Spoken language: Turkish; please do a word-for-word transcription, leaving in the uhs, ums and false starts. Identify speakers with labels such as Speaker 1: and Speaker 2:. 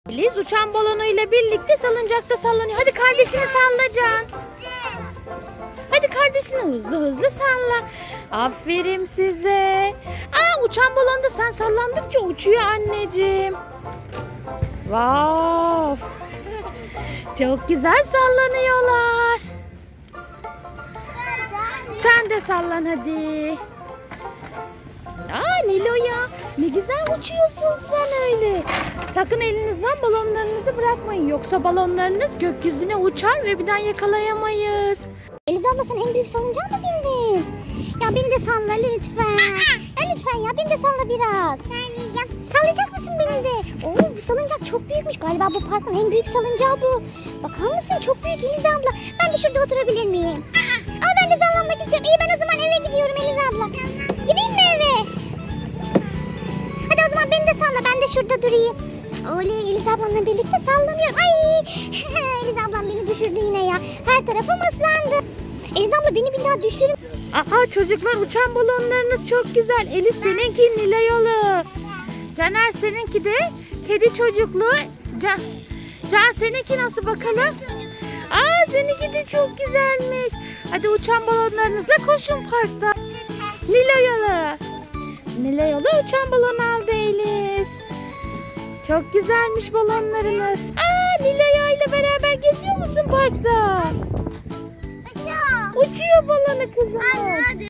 Speaker 1: Liz uçan balonuyla birlikte salıncakta sallanıyor. Hadi kardeşini salla Can. Hadi kardeşini hızlı hızlı salla. Aferin size. Aa, uçan balonda sen sallandıkça uçuyor anneciğim. Wow. Çok güzel sallanıyorlar. Sen de sallan hadi. Aa Nilo'ya, ne güzel uçuyorsun sen öyle. Sakın elinizden balonlarınızı bırakmayın. Yoksa balonlarınız gökyüzüne uçar ve bir daha yakalayamayız.
Speaker 2: Eliz abla, sen en büyük salıncağa mı bindin? Ya beni de salla lütfen. Ya lütfen ya, beni de salla biraz. Sallayacak mısın beni de? Oo, bu salıncak çok büyükmüş. Galiba bu parkın en büyük salıncağı bu. Bakar mısın? Çok büyük Eliz abla. Ben de şurada oturabilir miyim? Aa, ben de sallanmak istiyorum. İyi, ben o zaman eve gidiyorum Eliz abla. Gideyim mi eve? Hadi o zaman beni de salla. Ben de şurada durayım. Oley, Eliz ablamla birlikte sallanıyorum. Ay, Eliz ablam beni düşürdü yine ya. Her tarafım ıslandı. Eliz abla, beni bir daha düşürün.
Speaker 1: Aha çocuklar, uçan balonlarınız çok güzel. Elif seninki Nilo'yalı. Caner seninki de kedi çocuklu. Can, Can seninki nasıl bakalım? Aa, seninki de çok güzelmiş. Hadi uçan balonlarınızla koşun parkta. Nilo'yalı. Nilo'yalı uçan balon aldı Elif. Çok güzelmiş balonlarınız. Aa, Nilo'ya ile beraber geziyor musun parkta? Uçuyor balonu kızım.